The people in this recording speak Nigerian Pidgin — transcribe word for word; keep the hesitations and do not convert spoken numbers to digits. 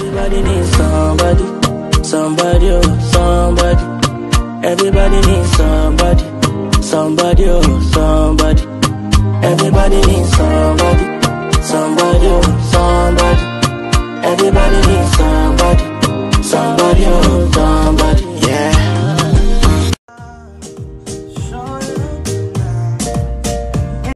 Everybody needs somebody, somebody, oh, somebody. Everybody needs somebody, somebody, oh, somebody. Everybody needs somebody, somebody, oh, somebody. Everybody